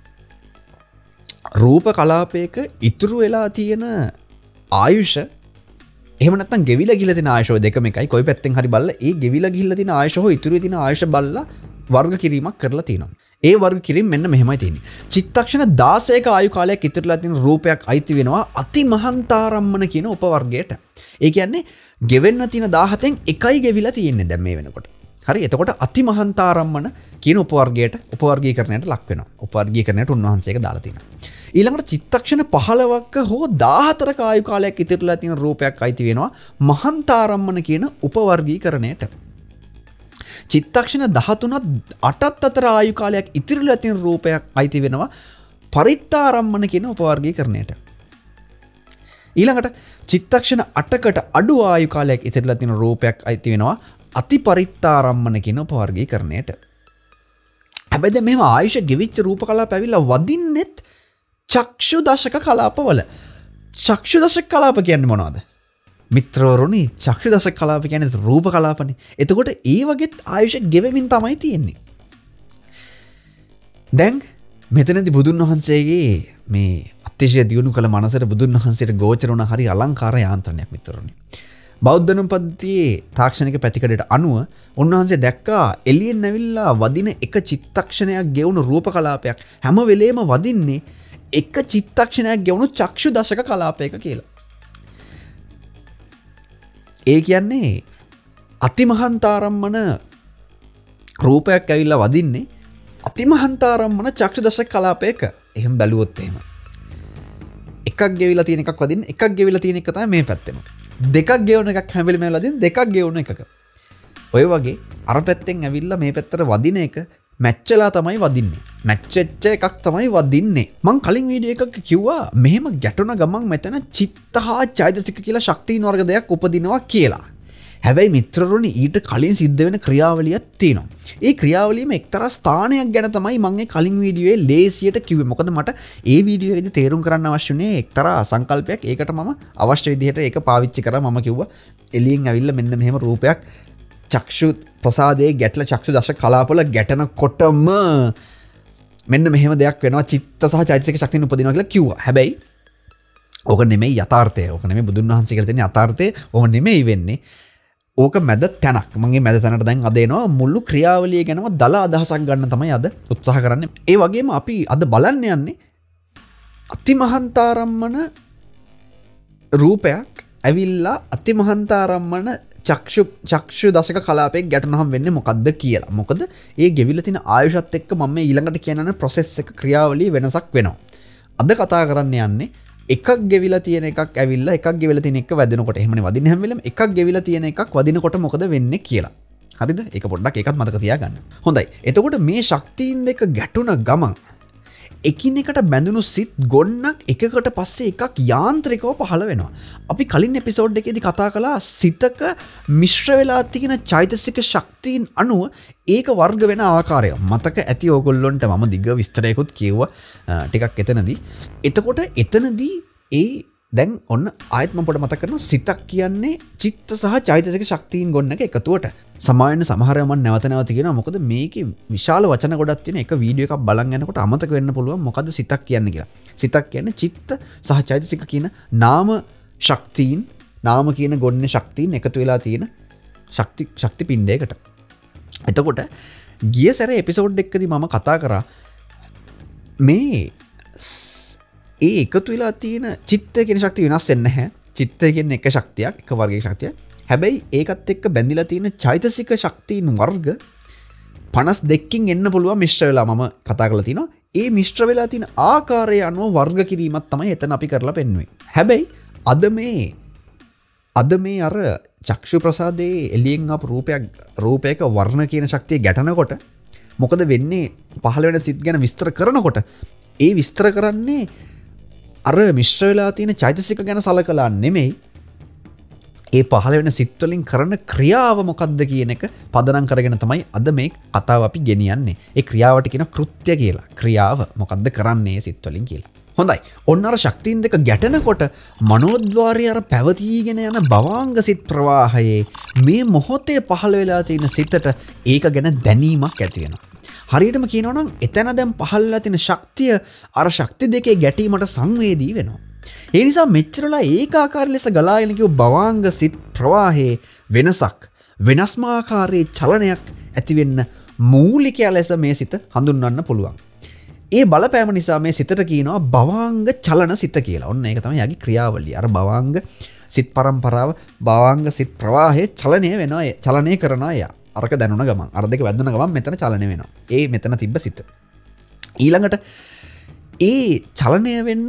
රූප කලාපයක ඉතුරු වෙලා තියෙන ආයුෂ එහෙම නැත්නම් ගෙවිලා ගිහලා තියෙන ආයුෂ දෙකම එකයි. කොයි පැත්තෙන් හරි බලලා ඒ ගෙවිලා ගිහලා තියෙන ආයුෂ හෝ ඉතුරු තියෙන ආයුෂ බලලා වර්ග කිරීමක් කරලා තියෙනවා. ඒ වර්ග කිරීම මෙන්න මෙහෙමයි තියෙන්නේ. චිත්තක්ෂණ දාසයක ආයු කාලයක් ඉතුරුලා තියෙන රූපයක් අයිති වෙනවා අතිමහන්තාරම්මන කියන උපවර්ගයට. ඒ කියන්නේ ගෙවෙන්න තියෙන දාහතෙන් එකයි ගෙවිලා තියෙන්නේ දැන් මේ වෙනකොට. හරි එතකොට අතිමහන්තාරම්මන කියන උපවර්ගයට උපවර්ගීකරණයට ලක් වෙනවා. උපවර්ගීකරණයට උන්වහන්සේක දාලා තියෙනවා. ඊළඟට චිත්තක්ෂණ පහළොවක හෝ දාහතරක ආයු කාලයක් ඉතිරිලා තියෙන රූපයක් අයිති වෙනවා මහන්තාරම්මන කියන උපවර්ගීකරණයට. චිත්තක්ෂණ දහතුනක් අටත් අතර ආයු කාලයක් ඉතිරිලා තියෙන රූපයක් අයිති වෙනවා පරිත්තාරම්මන කියන උපවර්ගීකරණයට. ඊළඟට චිත්තක්ෂණ අටකට අඩු ආයු කාලයක් ඉතිරිලා තියෙන රූපයක් අයිති වෙනවා අතිපරිත්තාරම්මන කියන උපවර්ගීකරණයට. හැබැයි දැන් මෙහෙම ආයුෂ ගෙවිච්ච රූප කලාප ඇවිල්ලා වදින්නෙත් චක්ෂු දශක කලාපවල. චක්ෂු දශක කලාප කියන්නේ මොනවද? මිත්‍රවරුනි චක්ෂු දශක කලාප කියන්නේ රූප කලාපනේ. එතකොට ඒ වගේත් ආයුෂ ගෙවෙමින් තමයි තියෙන්නේ. දැන් මෙතනදී බුදුන් වහන්සේගේ මේ අතිශය දියුණු කළ මනසට බුදුන් වහන්සේට ගෝචර වුණ හරි අලංකාර යාන්ත්‍රණයක් මිත්‍රවරුනි. බෞද්ධ නුම් පද්ධතියේ තාක්ෂණික පැතිකඩට අනුව උන්වහන්සේ දැක්කා එළියෙන් ඇවිල්ලා වදින එක චිත්තක්ෂණයක් ගෙවුණු රූප කලාපයක් හැම වෙලේම වදින්නේ එක චිත්තක්ෂණයක් ගෙවුණු චක්ෂු දශක කලාපයක කියලා. ඒ කියන්නේ අතිමහන්තාරම්මන රූපයක් ඇවිල්ලා වදින්නේ අතිමහන්තාරම්මන චක්ෂු දශක කලාපයක. එහෙම බැලුවොත් එහෙම එකක් ගෙවිලා තියෙන එකක් වදින්න එකක් ගෙවිලා තියෙන එක තමයි මේ පැත්තෙම. දෙකක් ගෙවන එකක් හැම වෙලෙම වෙලාදින් දෙකක් ගෙවන එකක. ඔය වගේ අර පැත්තෙන් ඇවිල්ලා මේ පැත්තට වදින එක මැච්චලා තමයි වදින්නේ. මැච්චෙච්ච එකක් තමයි වදින්නේ. මං කලින් වීඩියෝ එකක කිව්වා මෙහෙම ගැටුණ ගමන් මෙතන චිත්ත හා චෛතසික කියලා ශක්තියින් වර්ග දෙකක් උපදිනවා කියලා. හැබැයි මිත්‍රරුනි ඊට කලින් සිද්ධ වෙන ක්‍රියාවලියක් තියෙනවා. ඒ ක්‍රියාවලියම එක්තරා ස්ථානයක් ගැන තමයි මම ඒ කලින් වීඩියෝයේ ලේසියට කිව්වේ. මොකද මට ඒ වීඩියෝවේදී තේරුම් කරන්න අවශ්‍ය වුණේ එක්තරා සංකල්පයක්. ඒකට මම අවශ්‍ය විදිහට ඒක පාවිච්චි කරා. මම කිව්වා එළියෙන් ඇවිල්ලා මෙන්න මෙහෙම රූපයක් චක්ෂු ප්‍රසාදයේ ගැටල චක්ෂු දශක කලාපවල ගැටෙනකොටම මෙන්න මෙහෙම දෙයක් වෙනවා. චිත්ත සහ චෛතසික ශක්තියන් උපදිනවා කියලා කිව්වා. හැබැයි ඕක නෙමෙයි යථාර්ථය. ඕක නෙමෙයි බුදුන් වහන්සේ කියලා තියෙන යථාර්ථය. ඕක නෙමෙයි වෙන්නේ. ඕක මැද තැනක්. මගේ මැද තැනට දැන් අද එනවා මුළු ක්‍රියාවලිය ගැනම දල අදහසක් ගන්න තමයි අද උත්සාහ කරන්නේ. ඒ වගේම අපි අද බලන්න යන්නේ අතිමහන්තාරම්මන රූපයක් ඇවිල්ලා අතිමහන්තාරම්මන චක්ෂු චක්ෂු දශක කලාපයේ ගැටුණහම වෙන්නේ මොකද්ද කියලා. මොකද ඒ ගෙවිලා තියෙන ආයුෂත් එක්ක මම මේ ඊළඟට කියනන process එක ක්‍රියාවලිය වෙනසක් වෙනවා. අද කතා කරන්න යන්නේ එකක් ගෙවිලා තියෙන එකක් ඇවිල්ලා එකක් ගෙවිලා තියෙන එක වැදෙනකොට එහෙමනේ වදින්න හැම වෙලෙම එකක් ගෙවිලා තියෙන එකක් වදිනකොට මොකද වෙන්නේ කියලා. හරිද? ඒක පොඩ්ඩක් ඒකත් මතක තියාගන්න. හොඳයි. එතකොට මේ ශක්තියින් දෙක ගැටුණ ගමන් එකිනෙකට බැඳුණු සිත් ගොන්නක් එකකට පස්සේ එකක් යාන්ත්‍රිකව පහළ වෙනවා. අපි කලින් එපිසෝඩ් එකේදී කතා කළා සිතක මිශ්‍ර වෙලා තියෙන චෛතසික ශක්තියින් අනුව ඒක වර්ග වෙන ආකාරය. මතක ඇති ඕගොල්ලොන්ට මම දිග විස්තරයකුත් කිව්වා ටිකක් එතනදී. එතකොට එතනදී ඒ දැන් ඔන්න ආයෙත් මම පොඩ්ඩක් මතක් කරනවා සිතක් කියන්නේ චිත්ත සහ චෛතසික ශක්තියින් ගොන්නක එකතුවට. සමාවෙන්න සමහර මම නැවත නැවත කියනවා මොකද මේකේ විශාල වචන ගොඩක් තියෙන එක වීඩියෝ එකක් බලන් යනකොට අමතක වෙන්න පුළුවන් මොකද්ද සිතක් කියන්නේ කියලා. සිතක් කියන්නේ චිත්ත සහ චෛතසික කියන නාම ශක්තියින් නාම කියන ගොන්නේ ශක්තියින් එකතු වෙලා තියෙන ශක්ති ශක්ති පිණ්ඩයකට. එතකොට ගිය සැරේ එපිසෝඩ් එකකදී මම කතා කරා මේ ඒ එකතු වෙලා තියෙන චිත්තය කියන ශක්තිය වෙනස් වෙන්නේ නැහැ. චිත්තය කියන්නේ එක ශක්තියක්, එක වර්ගයක ශක්තියක්. හැබැයි ඒකත් එක්ක බැඳිලා තියෙන චෛතසික ශක්තියින් වර්ග පනස් දෙකකින් එන්න පුළුවන් මිශ්‍ර වෙලා මම කතා කරලා තිනවා. ඒ මිශ්‍ර වෙලා තියෙන ආකාරය අනුව වර්ග කිරීමක් තමයි එතන අපි කරලා පෙන්වන්නේ. හැබැයි අද මේ අද මේ අර චක්ෂු ප්‍රසාදයේ එළියෙන් ආපු රූපයක් රූපයක වර්ණ කියන ශක්තිය ගැටෙනකොට මොකද වෙන්නේ පහළ වෙන සිත් ගැන විස්තර කරනකොට ඒ විස්තර කරන්නේ අර මිශ්‍ර වෙලා තියෙන චෛතසික ගැන සලකලා නෙමෙයි ඒ පහළ වෙන සිත් වලින් කරන ක්‍රියාව මොකක්ද කියන එක පදනම් කරගෙන තමයි අද මේ කතාව අපි ගෙනියන්නේ. ඒ ක්‍රියාවට කියන කෘත්‍ය කියලා. ක්‍රියාව මොකක්ද කරන්නේ සිත් වලින් කියලා. හොඳයි. ඔන්න අර ශක්තියින් දෙක ගැටෙනකොට මනෝද්වාරය අර පැවතීගෙන යන භවාංග සිත් ප්‍රවාහයේ මේ මොහොතේ පහළ වෙලා තියෙන සිතට ඒක ගැන දැනීමක් ඇති වෙනවා. හරියටම කියනවා නම් එතන දැන් පහළලා තියෙන ශක්තිය අර ශක්ති දෙකේ ගැටීමට සංවේදී වෙනවා. ඒ නිසා මෙච්චරලා ඒකාකාර ලෙස ගලා යන කිව් භවාංග සිත් ප්‍රවාහයේ වෙනසක් වෙනස්ම ආකාරයේ චලනයක් ඇති වෙන්න මූලිකය ලෙස මේ සිත හඳුන්වන්න පුළුවන්. ඒ බලපෑම නිසා මේ සිතට කියනවා භවාංග චලන සිත කියලා. ඔන්න ඒක තමයි යාගේ ක්‍රියාවලිය. අර භවාංග සිත් පරම්පරාව භවාංග සිත් ප්‍රවාහයේ චලනය වෙනවා. චලනය කරනවා යා. අරක දැනුණ ගමන් අර දෙක වැදුන ගමන් මෙතන චලනය වෙනවා. ඒ මෙතන තිබ්බ සිත. ඊළඟට ඒ චලනය වෙන්න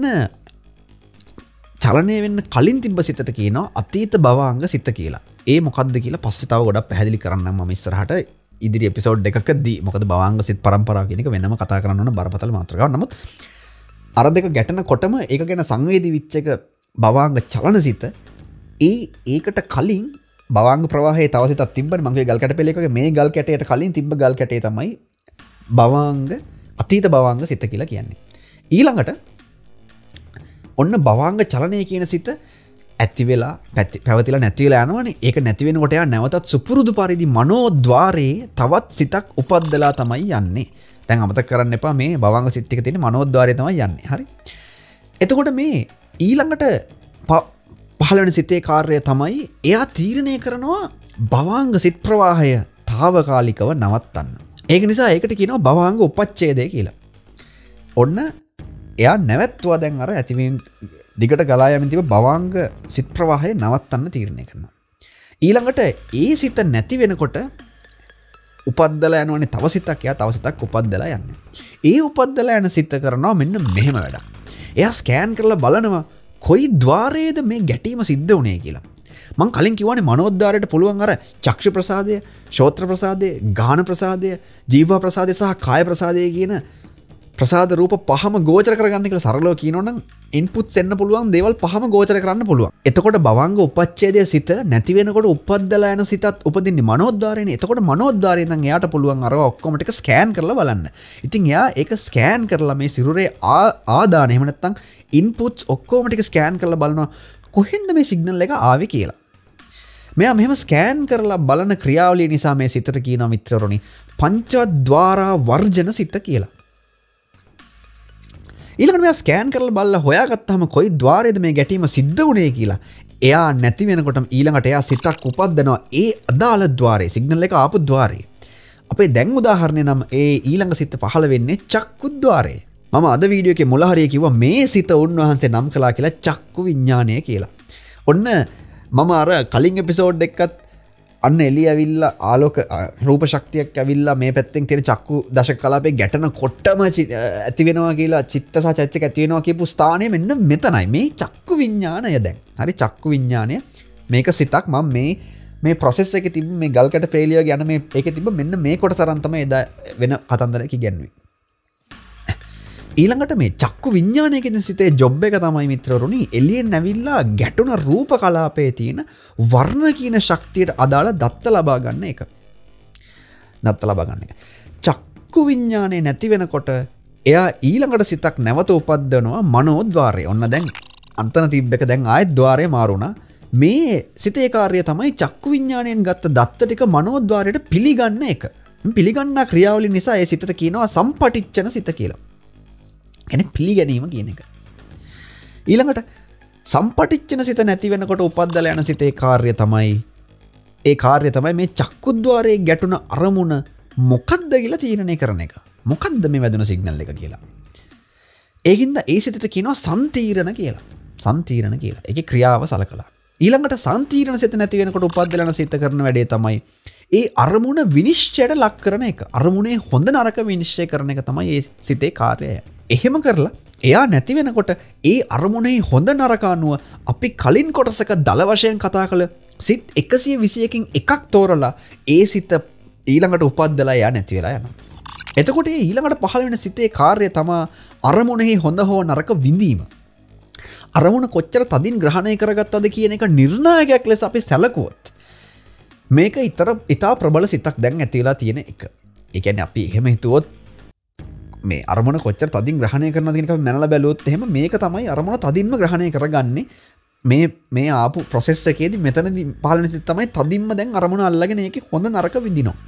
චලනය වෙන්න කලින් තිබ්බ සිතට කියනවා අතීත භවාංග සිත කියලා. ඒ මොකක්ද කියලා පස්සේ තව ගොඩක් පැහැදිලි කරන්නම් මම ඉස්සරහට ඉදිරි එපිසෝඩ් එකකදී. මොකද භවාංග සිත් පරම්පරාව කියන එක වෙනම කතා කරන්න ඕන බරපතල මාතෘකාවක්. නමුත් අර දෙක ගැටෙනකොටම ඒක ගැන සංවේදී විච්ච එක භවාංග චලන සිත. ඒ ඒකට කලින් භවාංග ප්‍රවාහයේ තව සිතක් තිබ්බනේ. මම ගල් කැට පෙළේක වගේ මේ ගල් කැටයට කලින් තිබ්බ ගල් කැටේ තමයි භවාංග අතීත භවාංග සිත කියලා කියන්නේ. ඊළඟට ඔන්න භවාංග චලනය කියන සිත ඇති වෙලා පැවතිලා නැති වෙලා යනවනේ. ඒක නැති වෙනකොට යා නැවතත් සුපුරුදු පරිදි මනෝද්වාරයේ තවත් සිතක් උපද්දලා තමයි යන්නේ. දැන් අමතක කරන්න එපා මේ භවාංග සිත් ටික තියෙන මනෝද්වාරයේ තමයි යන්නේ. හරි. එතකොට මේ ඊළඟට පහළ වෙන සිතේ කාර්යය තමයි එයා තීරණය කරනවා භවාංග සිත් ප්‍රවාහය తాවකාලිකව නවත්තන්න. ඒක නිසා ඒකට කියනවා භවාංග උපච්ඡේදය කියලා. ඔන්න එයා නැවැත්තුවා දැන් අර ඇතිවීම දිගට ගලා යමින් තිබෙන භවාංග සිත් ප්‍රවාහය නවත්තන්න තීරණය කරනවා. ඊළඟට ඒ සිත නැති වෙනකොට උපද්දලා යනවනේ තව සිතක්. එයා තව සිතක් උපද්දලා යන්නේ. ඒ උපද්දලා යන සිත කරනවා මෙන්න මෙහෙම වැඩක්. එයා ස්කෑන් කරලා බලනවා කොයි ద్వාරයේද මේ ගැටීම සිද්ධ වුණේ කියලා. මං කලින් කිව්වනේ මනෝද්වාරයට පුළුවන් අර චක්ෂු ප්‍රසාදය, ශ්‍රෝත්‍ර ප්‍රසාදය, ගාන ප්‍රසාදය, ජීව ප්‍රසාදය සහ කාය ප්‍රසාදය කියන ප්‍රසාද රූප පහම ගෝචර කරගන්න කියලා සරලව කියනවනම් ඉන්පුට්ස් එන්න පුළුවන් දේවල් පහම ගෝචර කරන්න පුළුවන්. එතකොට භවංග උපච්ඡේදයේ සිත නැති වෙනකොට උපද්දලා යන සිතත් උපදින්නේ මනෝද්වාරයනේ. එතකොට මනෝද්වාරයෙන් නම් එයාට පුළුවන් අර ඔක්කොම ටික ස්කෑන් කරලා බලන්න. ඉතින් එයා ඒක ස්කෑන් කරලා මේ සිරුරේ ආදාන එහෙම නැත්නම් ඉන්පුට්ස් ඔක්කොම ටික ස්කෑන් කරලා බලනවා කොහෙන්ද මේ සිග්නල් එක ආවේ කියලා. මෙයා මෙහෙම ස්කෑන් කරලා බලන ක්‍රියාවලිය නිසා මේ සිතට කියනවා මිත්‍රවරුනි පංචද්වාරා වර්ජන සිත කියලා. ඊළඟට මෙයා ස්කෑන් කරලා බලලා හොයාගත්තාම කොයි ద్వාරයේද මේ ගැටීම සිද්ධ වුණේ කියලා. එයා නැති වෙනකොටම ඊළඟට එයා සිතක් උපද්දනවා ඒ අදාළ ద్వාරයේ සිග්නල් එක ආපු ద్వාරයේ. අපේ දැන් උදාහරණය නම් ඒ ඊළඟ සිත පහළ වෙන්නේ චක්කු ద్వාරයේ. මම අද වීඩියෝ එකේ මුල හරිය කිව්වා මේ සිත උන්වහන්සේ නම් කළා කියලා චක්කු විඥානය කියලා. ඔන්න මම අර කලින් එපිසෝඩ් එකත් අන්න එළිය ඇවිල්ලා ආලෝක රූප ශක්තියක් ඇවිල්ලා මේ පැත්තෙන් තියෙන චක්කු දශක කලාපේ ගැටෙන කොට්ටම ඇති වෙනවා කියලා චිත්ත සහ චෛතසික ඇති වෙනවා කියපු ස්ථානය මෙන්න මෙතනයි මේ චක්කු විඥානය දැන්. හරි චක්කු විඥානය මේක සිතක් මම මේ මේ process එකේ තිබ්බ මේ ගල් කැට failure යන මේ ඒකේ තිබ්බ මෙන්න මේ කොටස අරන් තමයි එදා වෙන කතන්දරයක් ඉගෙනුවේ. ඊළඟට මේ චක්කු විඥානයේදී සිතේ ජොබ් එක තමයි මිත්‍රවරුනි එළියෙන් ඇවිල්ලා ගැටුණ රූප කලාපයේ තියෙන වර්ණ කියන ශක්තියට අදාළ දත්ත ලබා ගන්න එක. දත්ත ලබා ගන්න එක. චක්කු විඥානේ නැති වෙනකොට එයා ඊළඟට සිතක් නැවත උපද්දනවා මනෝද්වාරය. ඔන්න දැන් අන්තන තිබ්බ එක දැන් ආයෙත් ద్వාරය මාරුණා. මේ සිතේ කාර්යය තමයි චක්කු විඥාණයෙන් ගත්ත දත්ත ටික මනෝද්වාරයට පිළිගන්න එක. පිළිගන්නා ක්‍රියාවලිය නිසා ඒ සිතට කියනවා සම්පටිච්ඡන සිත කියලා. කියන්නේ පිළිගැනීම කියන එක. ඊළඟට සම්පටිච්ඡන සිත නැති වෙනකොට උපද්දලා යන සිතේ කාර්යය තමයි ඒ කාර්යය තමයි මේ චක්කුද්්වාරයේ ගැටුණ අරමුණ මොකක්ද කියලා තීරණය කරන එක. මොකක්ද මේ වැදුන සිග්නල් එක කියලා. ඒකින්ද ඒ සිතට කියනවා සම්තීරණ කියලා. සම්තීරණ කියලා. ඒකේ ක්‍රියාව සලකලා. ඊළඟට සම්තීරණ සිත නැති වෙනකොට උපද්දලා යන සිත කරන වැඩේ තමයි ඒ අරමුණ විනිශ්චයට ලක් කරන එක. අරමුණේ හොඳ නරක විනිශ්චය කරන එක තමයි ඒ සිතේ කාර්යය. එහෙම කරලා එයා නැති වෙනකොට ඒ අරමුණේ හොඳ නරක අනුව අපි කලින් කොටසක දල වශයෙන් කතා කළ සිත් එකසිය විසි එකකින් එකක් තෝරලා ඒ සිත ඊළඟට උපද්දලා එයා නැති වෙලා යනවා. එතකොට ඒ ඊළඟට පහළ වෙන සිතේ කාර්යය තමයි අරමුණෙහි හොඳ හෝ නරක විඳීම. අරමුණ කොච්චර තදින් ග්‍රහණය කරගත්තද කියන එක නිර්ණායකයක් ලෙස අපි සැලකුවොත් මේක ඊතර ඉතා ප්‍රබල සිතක් දැන් ඇති වෙලා තියෙන එක. ඒ කියන්නේ අපි එහෙම හිතුවොත් මේ අරමුණ කොච්චර තදින් ග්‍රහණය කරනවද කියන එක අපි මනලා බැලුවොත් එහෙම මේක තමයි අරමුණ තදින්ම ග්‍රහණය කරගන්නේ. මේ මේ ආපු process එකේදී මෙතනදී පහළ වෙන සිත තමයි තදින්ම දැන් අරමුණ අල්ලගෙන ඒකේ හොඳ නරක විඳිනවා.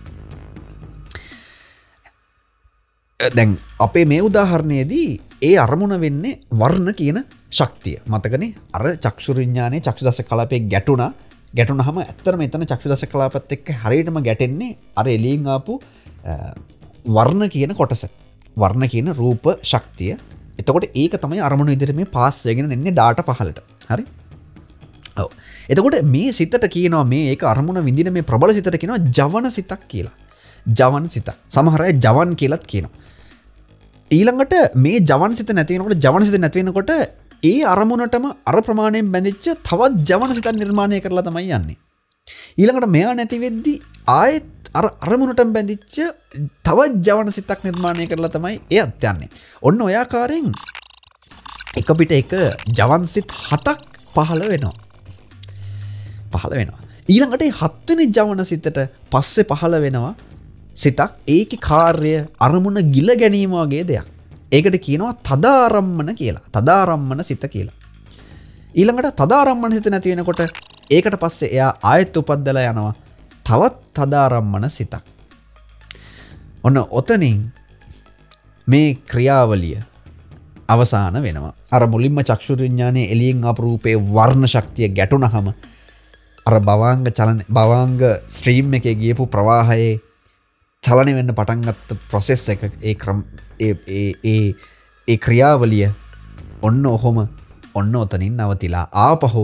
දැන් අපේ මේ උදාහරණයේදී ඒ අරමුණ වෙන්නේ වර්ණ කියන ශක්තිය. මතකනේ අර චක්ෂු විඥානයේ චක්ෂු දශක කලාපේ ගැටුණා. ගැටුණාම ඇත්තටම එතන චක්ෂු දශක කලාපත් එක්ක හරියටම ගැටෙන්නේ අර එළියෙන් ආපු වර්ණ කියන කොටස. වර්ණ කියන රූප ශක්තිය. එතකොට ඒක තමයි අරමුණු විදිහට මේ පාස් වෙගෙන එන්නේ ඩාටා පහලට. හරි? ඔව්. එතකොට මේ සිතට කියනවා මේ ඒක අරමුණ විඳින මේ ප්‍රබල සිතට කියනවා ජවන සිතක් කියලා. ජවන් සිතක්. සමහර අය ජවන් කියලාත් කියනවා. ඊළඟට මේ ජවන් සිත නැති වෙනකොට ජවන් සිත නැති වෙනකොට ඒ අරමුණටම අර ප්‍රමාණයෙන් බැඳිච්ච තවත් ජවන් සිතක් නිර්මාණය කරලා තමයි යන්නේ. ඊළඟට මෙයා නැති වෙද්දි ආයෙත් අර අරමුණට බැඳිච්ච තවත් ජවන සිතක් නිර්මාණය කරලා තමයි එයත් යන්නේ. ඔන්න ඔය ආකාරයෙන් එක පිට එක ජවන් සිත් හතක් පහළ වෙනවා. පහළ වෙනවා. ඊළඟට ඒ හත්වෙනි ජවන සිතට පස්සේ පහළ වෙනවා සිතක් ඒකේ කාර්ය අරමුණ ගිල ගැනීම වගේ දෙයක්. ඒකට කියනවා තදාරම්මන කියලා. තදාරම්මන සිත කියලා. ඊළඟට තදාරම්මන සිත නැති වෙනකොට ඒකට පස්සේ එයා ආයෙත් උපද්දලා යනවා තවත් තදාරම්මන සිතක්. ඔන්න ඔතනින් මේ ක්‍රියාවලිය අවසාන වෙනවා. අර මුලින්ම චක්ෂු විඥානයේ එළියෙන් ආපු රූපේ වර්ණ ශක්තිය ගැටුණහම අර භවාංග චලන භවාංග ස්ට්‍රීම් එකේ ගියපු ප්‍රවාහයේ චලනය වෙන්න පටන් ගත්ත process එක ඒ ක්‍රම ඒ ඒ ඒ ඒ ක්‍රියාවලිය ඔන්න ඔහොම ඔන්න ඔතනින් නවතිලා ආපහු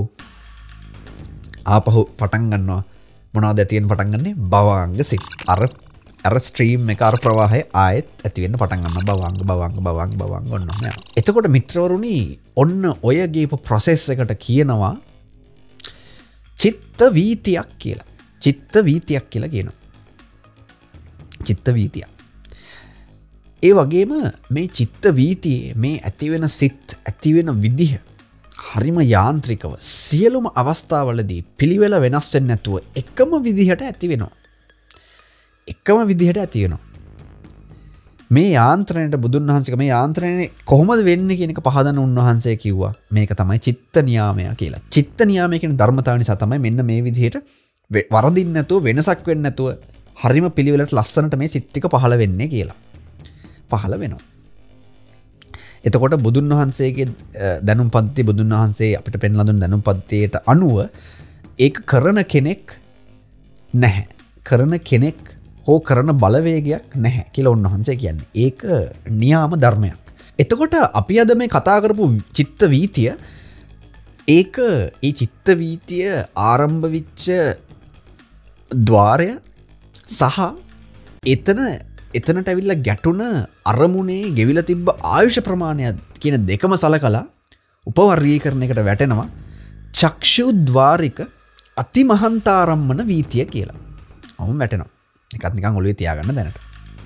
ආපහු පටන් ගන්නවා. මොනවද ඇතින් පටන් ගන්නෙ? භවාංග සිත්. අර අර ස්ට්‍රීම් එක අර ප්‍රවාහය ආයෙත් ඇති වෙන්න පටන් ගන්නවා බවංග බවංග බවංග බවංග ඔන්න ඔහම යනවා. එතකොට මිත්‍රවරුනි ඔන්න ඔය ගේපු ප්‍රොසෙස් එකට කියනවා චිත්ත වීතියක් කියලා. චිත්ත වීතියක් කියලා කියනවා. චිත්ත වීතියක්. ඒ වගේම මේ චිත්ත වීතියේ මේ ඇතිවෙන සිත් ඇතිවෙන විදිහ හරිම යාන්ත්‍රිකව සියලුම අවස්ථාවලදී පිළිවෙල වෙනස් වෙන්නේ නැතුව එකම විදිහට ඇති වෙනවා. එකම විදිහට ඇති වෙනවා. මේ යාන්ත්‍රණයට බුදුන් වහන්සේ මේ යාන්ත්‍රණය කොහොමද වෙන්නේ කියන එක පහදන උන්වහන්සේ කිව්වා. මේක තමයි චිත්ත නියාමය කියලා. චිත්ත නියාමය කියන ධර්මතාවය නිසා තමයි මෙන්න මේ විදිහට වරදින්න නැතුව වෙනසක් වෙන්නේ නැතුව හරිම පිළිවෙලට ලස්සනට මේ සිත් ටික පහළ වෙන්නේ කියලා. පහළ වෙනවා. එතකොට බුදුන් වහන්සේගේ දැනුම් පද්ධතිය බුදුන් වහන්සේ අපිට පෙන්ලා දුන්න දැනුම් පද්ධතියට අනුව ඒක කරන කෙනෙක් නැහැ. කරන කෙනෙක් හෝ කරන බලවේගයක් නැහැ කියලා උන්වහන්සේ කියන්නේ. ඒක නියාම ධර්මයක්. එතකොට අපි අද මේ කතා කරපු චිත්ත වීතිය ඒක ඒ චිත්ත වීතිය ආරම්භ වෙච්ච ద్వාරය සහ එතන එතනට ඇවිල්ලා ගැටුණ අරමුණේ ගෙවිලා තිබ්බ ආයුෂ ප්‍රමාණය කියන දෙකම සලකලා උපවර්ගීකරණයකට වැටෙනවා චක්ෂුද්වාරික අතිමහන්තාරම්මන වීතිය කියලා. ඔහොම වැටෙනවා. එකත් නිකන් ඔළුවේ තියාගන්න දැනට.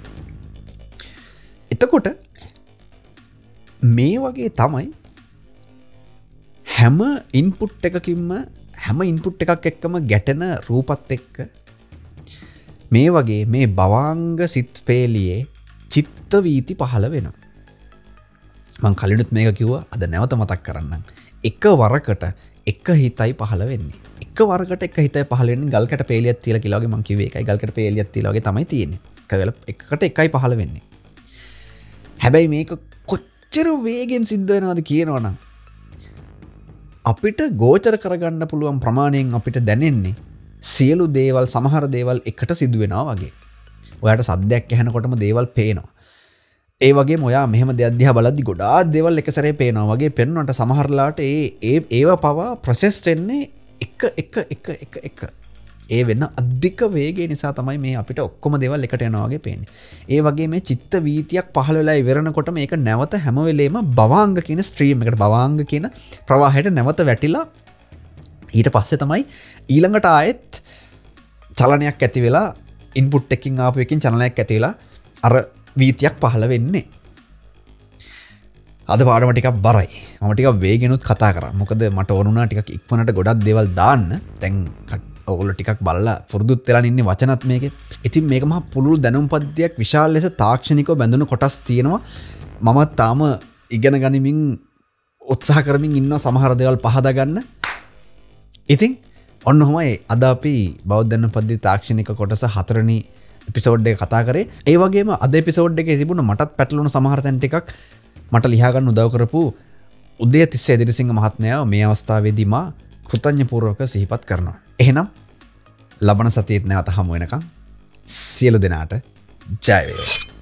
එතකොට මේ වගේ තමයි හැම ඉන්පුට් එකකින්ම හැම ඉන්පුට් එකක් එක්කම ගැටෙන රූපත් එක්ක මේ වගේ මේ භවාංග සිත් පේලියේ චිත්ත වීති පහළ වෙනවා. මං කලිනුත් මේක කිව්වා අද නැවත මතක් කරන්නම්. එක වරකට එක හිතයි පහළ වෙන්නේ. එක වරකට එක හිතයි පහළ වෙන්නේ ගල්කට පේලියක් තියලා කියලා වගේ මං කිව්වේ ඒකයි ගල්කට පේලියක් තියලා වගේ තමයි තියෙන්නේ. එක වෙල එකකට එකයි පහළ වෙන්නේ. හැබැයි මේක කොච්චර වේගෙන් සිද්ධ වෙනවද කියනවනම් අපිට ගෝචර කරගන්න පුළුවන් ප්‍රමාණයෙන් අපිට දැනෙන්නේ සියලු දේවල් සමහර දේවල් එකට සිදු වෙනවා වගේ. ඔයාට සද්දයක් ඇහෙනකොටම දේවල් පේනවා. ඒ වගේම ඔයා මෙහෙම දෙයක් දිහා බලද්දි ගොඩාක් දේවල් එක සැරේ පේනවා වගේ පෙන්වන්නට සමහරලාට ඒ ඒ ඒව පවා ප්‍රොසෙස් වෙන්නේ එක එක එක එක එක. ඒ වෙන අධික වේගය නිසා තමයි මේ අපිට ඔක්කොම දේවල් එකට එනවා වගේ පේන්නේ. ඒ වගේ මේ චිත්ත වීතියක් පහළ වෙලා ඉවරනකොට මේක නැවත හැම වෙලේම භවාංග කියන ස්ට්‍රීම් එකට භවාංග කියන ප්‍රවාහයට නැවත වැටිලා ඊට පස්සේ තමයි ඊළඟට ආයෙත් චලනයක් ඇති වෙලා ඉන්පුට් එකකින් ආපු එකකින් චලනයක් ඇති වෙලා අර වීතියක් පහළ වෙන්නේ. අද පාඩම ටිකක් බරයි. මම ටිකක් වේගෙනුත් කතා කරා. මොකද මට ඕන වුණා ටිකක් ඉක්මනට ගොඩක් දේවල් දාන්න. දැන් ඔයගොල්ලෝ ටිකක් බලලා පුරුදුත් වෙලා ඉන්නේ වචනත් මේකේ. ඉතින් මේක මහා පුළුල් දැනුම් පද්ධතියක් විශාල ලෙස තාක්ෂණිකව බැඳුණු කොටස් තියෙනවා. මම තාම ඉගෙන ගනිමින් උත්සාහ කරමින් ඉන්නවා සමහර දේවල් පහදා ගන්න. ඉතින් ඔන්න ඔහමයි අද අපි බෞද්ධ දැනුම් පද්ධති තාක්ෂණික කොටස හතරවෙනි එපිසෝඩ් එක කතා කරේ. ඒ වගේම අද එපිසෝඩ් එකේ තිබුණ මටත් පැටළුණු සමහර තැන් ටිකක් මට ලියා ගන්න උදව් කරපු උදයතිස්ස එදිරිසිංහ මහත්මයාව මේ අවස්ථාවේදී මා කෘතඥපූර්වක සිහිපත් කරනවා. එහෙනම් ලබන සතියේත් නැවත හමු වෙනකම් සියලු දෙනාට ජය වේවා.